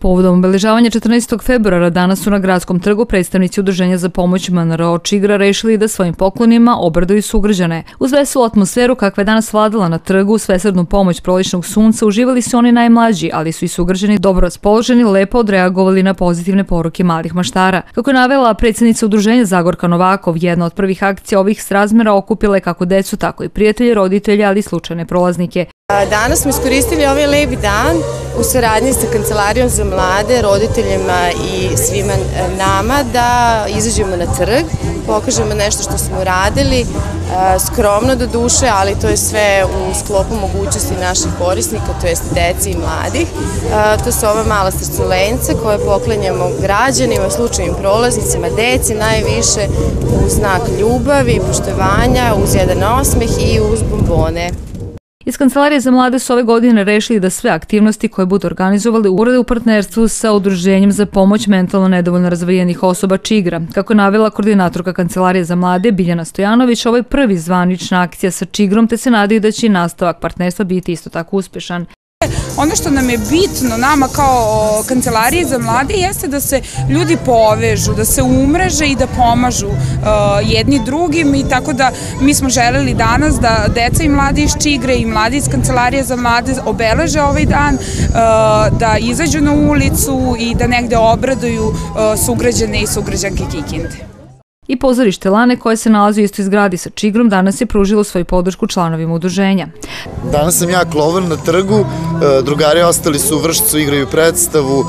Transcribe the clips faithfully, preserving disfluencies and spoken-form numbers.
Povodom obeležavanja četrnaestog februara danas su na Gradskom trgu predstavnici Udruženja za pomoć M N R O Čigra rešili da svojim poklonima obraduju sugrađane. Uz veselu atmosferu kakva je danas vladala na trgu, svesrdnu pomoć prolećnog sunca uživali su oni najmlađi, ali su i sugrađani dobro raspoloženi lepo odreagovali na pozitivne poruke malih maštara. Kako je navela predsjednica Udruženja Zagorka Novakov, jedna od prvih akcija ovih srazmera okupila je kako decu, tako i prijatelje, roditelje, ali i slučajne prolaznike. Danas smo iskoristili ovaj lepi dan u saradnji sa Kancelarijom za mlade, roditeljima i svima nama da izađemo na trg, pokažemo nešto što smo uradili, skromno do duše, ali to je sve u sklopu mogućnosti naših korisnika, to jest deci i mladih. To su ova mala srculenca koje poklanjamo građanima, slučajnim prolaznicima, deci najviše u znak ljubavi, poštovanja, uz jedan osmeh i uz bombone. Iz Kancelarije za mlade su ove godine rešili da sve aktivnosti koje budu organizovali urade u partnerstvu sa Udruženjem za pomoć mentalno nedovoljno razvijenih osoba Čigra. Kako je navela koordinatorka Kancelarije za mlade Biljana Stojanović, ovo je prvi zvanična akcija sa Čigrom, te se nadaju da će i nastavak partnerstva biti isto tako uspešan. Ono što nam je bitno nama kao Kancelarije za mlade jeste da se ljudi povežu, da se umreže i da pomažu jedni drugim, i tako da mi smo želeli danas da deca i mladi iz Čigre i mladi iz Kancelarije za mlade obeleže ovaj dan, da izađu na ulicu i da negde obraduju sugrađane i sugrađanke Kikinde. I pozorište Lane, koje se nalazi u istoj zgradi sa Čigrom, danas je pružilo svoju podršku članovima udruženja. Danas sam ja Klovan na trgu, drugari ostali su u Vršcu, igraju predstavu,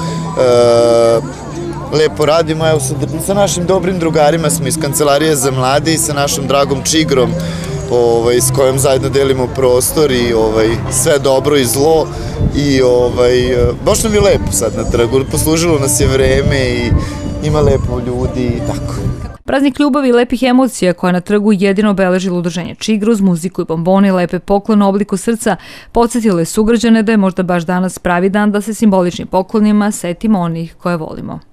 lepo radimo, evo sa našim dobrim drugarima smo iz Kancelarije za mlade i sa našom dragom Čigrom, s kojom zajedno delimo prostor i sve dobro i zlo, i baš nam je lepo sad na trgu, poslužilo nas je vreme i ima lepo ljudi i tako. Praznik ljubavi i lepih emocija koja je na trgu jedino obeležila udruženje Čigra uz muziku i bombone i lepe poklone u obliku srca podsjetilo je sugrađane da je možda baš danas pravi dan da se simboličnim poklonima setimo onih koje volimo.